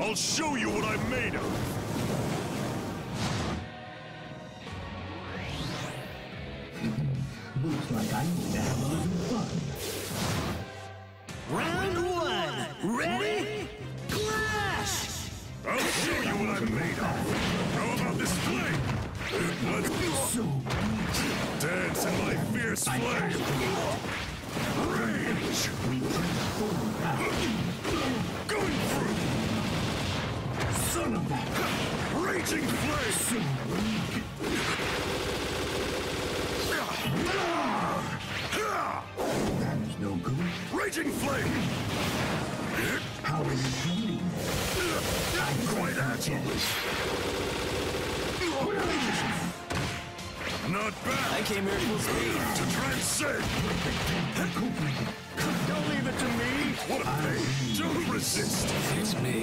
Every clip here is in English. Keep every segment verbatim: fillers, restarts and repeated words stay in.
I'll show you what I'm made of! Looks like I need to have a little fun. Round one! Ready? Clash! I'll show you what I'm made of! How about this flame? Let's So dance in my fierce flame! Rage! we transform now. Going through! Son of a Raging flame! so weak. That is no good. Raging flame! How are you doing? I'm quite agile! Not bad! I came here full speed. To transcend! Don't leave it to me. What a pain! Don't resist! It's me.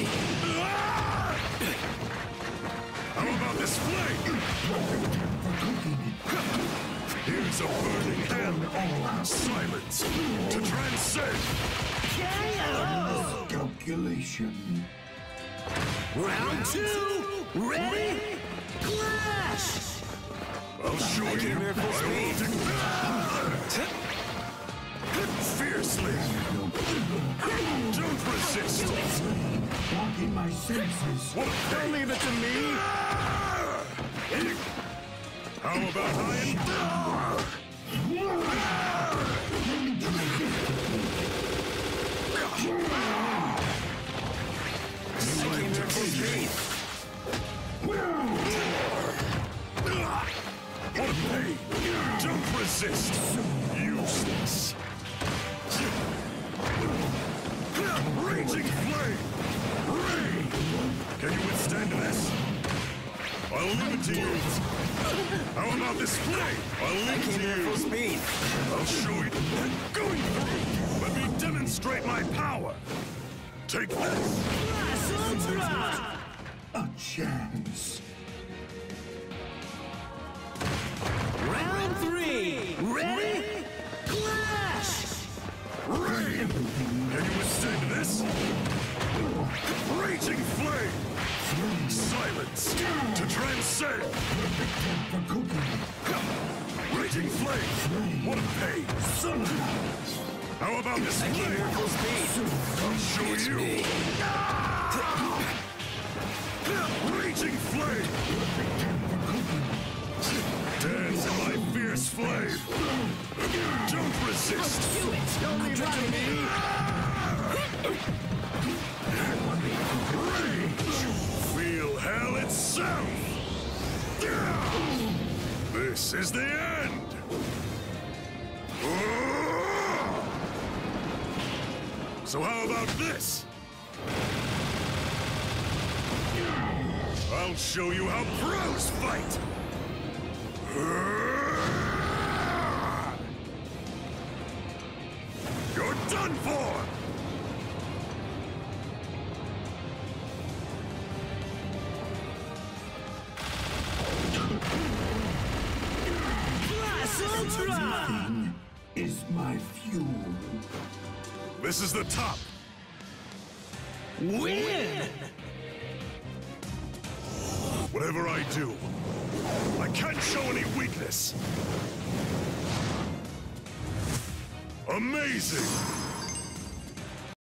How about this flame? Here's a burning hell! Silence! To transcend! K O! Calculation. Round two! Ready? Clash! I'll show I you! came here full I will speed. declare! Fiercely! Don't resist! Blocking my senses. What a Don't pain! leave it to me. How about I endure? I came here full speed. What a pain! Don't resist! Useless! Raging flame! Rage! Can you withstand this? I'll leave it to you! How about this flame? I'll I leave came it here to full you! speed. I'll show you! Going through! Let me demonstrate my power! Take this! Clash Ultra! A chance. Round three! Ready? Clash! Rain! Can you withstand this? Raging flame! Silence! To transcend! For cooking. Raging flame! What a pain! Son of a How about this I came here flame? full speed. I'll show It's you! me. Raging flame! Dance in my fierce flame! Don't resist! Do it! Don't leave it to me. Rage! Feel hell itself! This is the end! So how about this? I'll show you how pros fight! You're done for! Clash Ultra! thing is my fuel. This is the top! Win! Whatever I do, I can't show any weakness! Amazing!